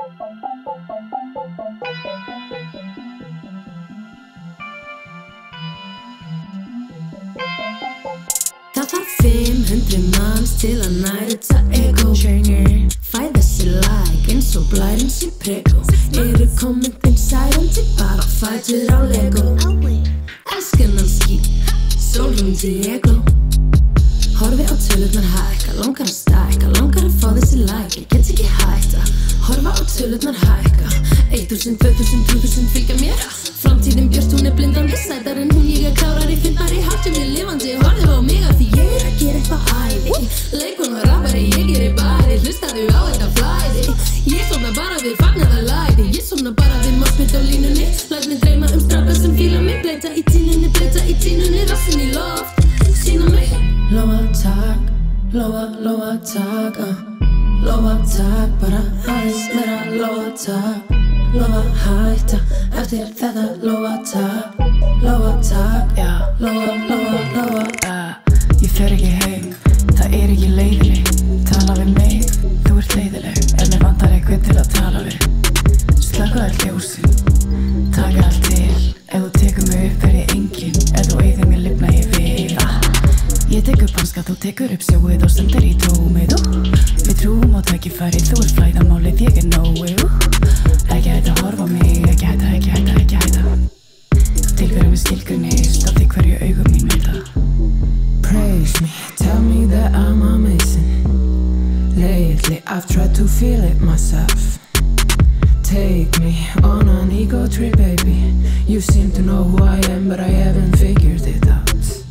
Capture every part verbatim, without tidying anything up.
Það þarf fimm hundruð manns til að nærta ego. Fæ þessi like eins og blærinn sé prego. Eru kommentin særum tilbaka, fætur á Lego. Elskan hans skýt, sólrún Diego. Horfi á tölurnar hækka, langar að stækka, langar að fá þessi like. Ég get ekki hætta, horfa á tölurnar hækka. Eitt þúsund, tvö þúsund, þrjú þúsund fylgja mér. Framtíðin björt, hún er blindandi sætar en hún ég er klárari, fyndnari, háttum ég lifandi. Horfðu á mig af því ég er að gera eitthvað æði. Leikon og rappari, ég gerir bæði. Hlustaðu á þetta flæði. Ég sofna bara við fagnaðarlæði. Ég sofna bara við moshpit á línunni. Læt mig dreyma um stráka sem fíla mig. Bleita í tínunni, bleita í tínunni. Rassinn í loft, sýna mig. Lófatak, lófa, lófatak, uh. Lófatak, bara aðeins meira lófatak. Lófa hætta, eftir þetta lófatak. Lófatak, já, lófa, lófa, lófa. uh, Ég fer ekki heim, það er ekki leiðileg. Tala við mig, þú ert leiðileg. En mér vantar einhvern til að tala við. Slökkaðu ljósin, taka allt til. Ef þú tekur mig upp er ég engin. Ef þú eyðir mér lifna ég við. ah. Ég tek upp hanska, þú tekur upp sjóið og stendur í tómið. uh. Við trúum á tækifærið, þú ert flæðamálið, ég er nóið. uh. Ekki hætta að horfa á mig, ekki hætta, ekki hætta, ekki hætta. Tilverum við skilgrunist af því hverju augum mín vita. Praise me, tell me that I'm amazing. Lately I've tried to feel it myself. Take me on an ego trip, baby. You seem to know who I am, but I haven't figured it out.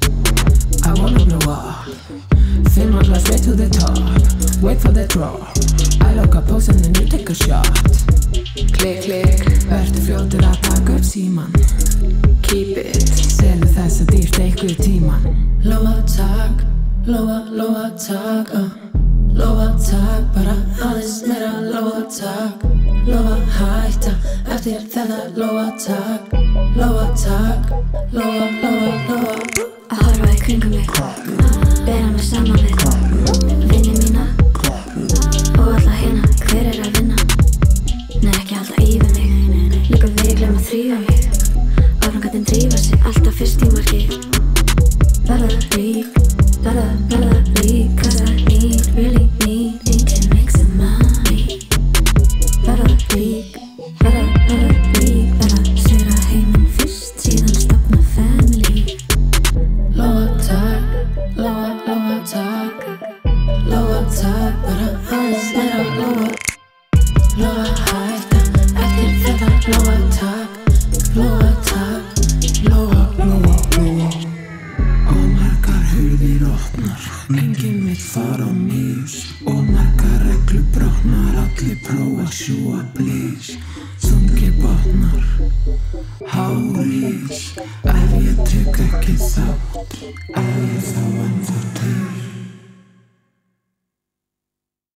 I wanna blow up, fill my glass straight to the top. Wait for the drop, I look a pose and then you take a shot. Klikk, klikk, vertu fljótur að taka upp síman. Keep it, selur þessa dýrt eitthvað tíman. Lófatak, lófa, lófatak, uh. Lófatak, bara aðeins meira lófatak. Lófa hætta, eftir þetta lófatak. Lófatak, lófa, lófa, lófa. Að horfa í kringum mig, bera mig saman við vini mína og alla hérna, hver er að vinna? Nei, ekki alltaf yfir mig, líka við glemma þrífa mig. Áframkvæmdin drífa sig, alltaf fyrst í marki. Verða rík, verða, verða rík, 'cause I need, really need, need to make some money. Verða rík, verða, verða rík, verða sigra heiminn fyrst, síðan stofna family. Lófatak, lófa, lófatak. Lófatak, bara aðeins meira lófa. Lófa hætta, eftir þetta lófatak. Lófatak, Lófa, lófa, lófa. Og margar hurðir opnar, enginn vill fara á mis. Og margar reglur brotnar, allir prófa að sjúga blís. Þungir botnar, hárís. Ef ég tek ekki þátt, ef ég þá ennþá